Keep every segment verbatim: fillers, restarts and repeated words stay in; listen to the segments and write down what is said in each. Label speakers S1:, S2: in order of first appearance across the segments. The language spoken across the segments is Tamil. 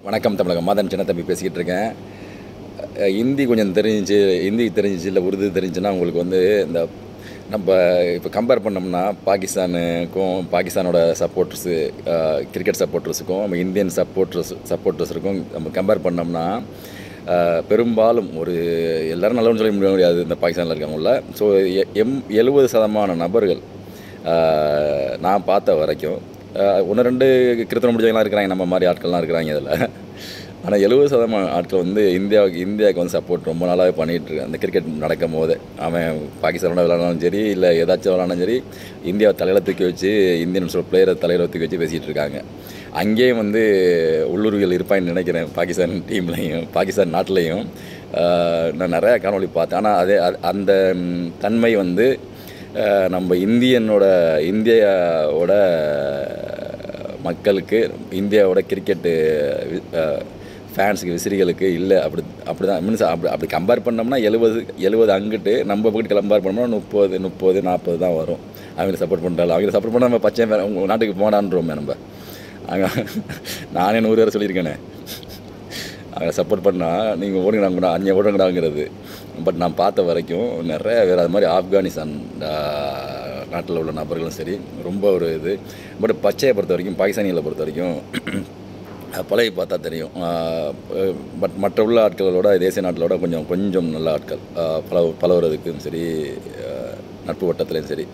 S1: வணக்கம் தமிழகம். மாதன் சின்ன தம்பி பேசிக்கிட்டு இருக்கேன். ஹிந்தி கொஞ்சம் தெரிஞ்சு ஹிந்தி தெரிஞ்சிச்சு இல்லை உருது தெரிஞ்சுன்னா உங்களுக்கு வந்து இந்த நம்ம இப்போ கம்பேர் பண்ணோம்னா பாகிஸ்தானுக்கும் பாகிஸ்தானோட சப்போர்ட்டர்ஸு கிரிக்கெட் சப்போர்ட்டர்ஸுக்கும் நம்ம இந்தியன் சப்போர்ட்டர்ஸ் சப்போர்ட்டர்ஸுக்கும் நம்ம கம்பேர் பண்ணோம்னா பெரும்பாலும் ஒரு எல்லோரும் நல்லவன்னு சொல்லி முடிய முடியாது இந்த பாகிஸ்தானில் இருக்கவங்கள. ஸோ எம் எழுபது சதமான நபர்கள் நான் பார்த்த வரைக்கும் ஒன்று ரெண்டு கிருத்தனை முடிஞ்சவங்களாம் இருக்கிறாங்க, நம்ம மாதிரி ஆட்கள்லாம் இருக்கிறாங்க இதில். ஆனால் எழுபது சதமான ஆட்கள் வந்து இந்தியாவுக்கு இந்தியாவுக்கு வந்து சப்போர்ட் ரொம்ப நாளாகவே பண்ணிகிட்ருக்கேன். அந்த கிரிக்கெட் நடக்கும் போது அவன் பாகிஸ்தானோட விளையாடினாலும் சரி இல்லை ஏதாச்சும் விளையாடினாலும் சரி இந்தியாவை தலையில் தூக்கி வச்சு இந்தியன் சொல்ல பிளேயரை தலையில் தூக்கி வச்சு பேசிகிட்டு இருக்காங்க. அங்கேயும் வந்து உள்ளூர்கள் இருப்பான்னு நினைக்கிறேன். பாகிஸ்தான் டீம்லையும் பாகிஸ்தான் நாட்டிலையும் நான் நிறையா காணொலி பார்த்தேன். ஆனால் அதே அந்த தன்மை வந்து நம்ம இந்தியனோட இந்தியாவோட மக்களுக்கு இந்தியாவோட கிரிக்கெட்டு ஃபேன்ஸுக்கு விசிறிகளுக்கு இல்லை. அப்படி அப்படி தான் மீன்ஸ் அப்படி அப்படி கம்பேர் பண்ணோம்னா எழுபது எழுபது அங்கிட்டு நம்ம பக்கத்து கம்பேர் பண்ணோம்னா முப்பது முப்பது நாற்பது தான் வரும். அவங்களை சப்போர்ட் பண்ணுறாங்க. அவங்களை சப்போர்ட் பண்ணால் நம்ம பச்சை உங்கள் நாட்டுக்கு போடான்றோமே. நம்ம அங்கே நானே நூறு பேரை சொல்லியிருக்கேனே, அவங்களை சப்போர்ட் பண்ணால் நீங்கள் ஓடுங்கடாங்கடா அஞ்சு ஓடுங்கடாங்கிறது. பட் நான் பார்த்த வரைக்கும் நிறைய பேர் அது மாதிரி ஆப்கானிஸ்தான் நாட்டில் உள்ள நபர்களும் சரி ரொம்ப ஒரு இது. பட் பச்சையை பொறுத்த வரைக்கும் பாகிஸ்தானிகளை பொறுத்த வரைக்கும் பழகி பார்த்தா தெரியும். பட் மற்ற உள்ள ஆட்களோட தேசிய நாட்டிலோட கொஞ்சம் கொஞ்சம் நல்ல ஆட்கள் பல பழகுறதுக்கும் சரி நட்பு வட்டத்துலேயும் சரி.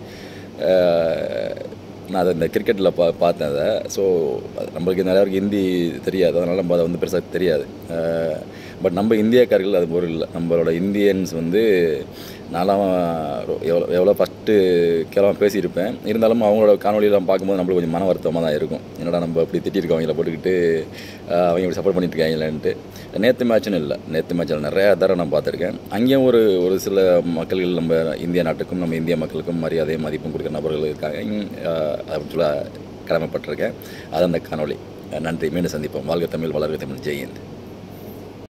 S1: நான் அதை இந்த கிரிக்கெட்டில் பா பார்த்தேன் அதை. ஸோ நம்மளுக்கு நிறைய பேருக்கு ஹிந்தி தெரியாது, அதனால் நம்ம அதை வந்து பெருசாக தெரியாது. பட் நம்ம இந்தியக்காரர்கள் அது பொருள் இல்லை. நம்மளோட இந்தியன்ஸ் வந்து நான்லாம் எவ்வளோ எவ்வளோ ஃபஸ்ட்டு கேவலமாக பேசியிருப்பேன். இருந்தாலும் அவங்களோட காணொலியெல்லாம் பார்க்கும்போது நம்மளுக்கு கொஞ்சம் மன வருத்தமாக தான் இருக்கும். என்னடா நம்ம அப்படி திட்டிருக்கோம் அவங்கள போட்டுக்கிட்டு அவங்க இப்படி சப்போர்ட் பண்ணிட்டு இருக்காங்களேன்ட்டு. நேற்று மேட்சுன்னு இல்லை, நேற்று மேட்சில் நிறையா தடவை நான் பார்த்துருக்கேன். அங்கேயும் ஒரு ஒரு சில மக்கள்கள் நம்ம இந்திய நாட்டுக்கும் நம்ம இந்திய மக்களுக்கும் மரியாதையும் மதிப்பும் கொடுக்குற நபர்கள் இருக்காங்க. அப்படின்னு சொல்ல கடமைப்பட்டிருக்கேன். அது அந்த காணொலி. நன்றி. மீண்டும் சந்திப்போம். வாழ்க தமிழ், வளர்க தமிழ். ஜெய் ஹிந்த்.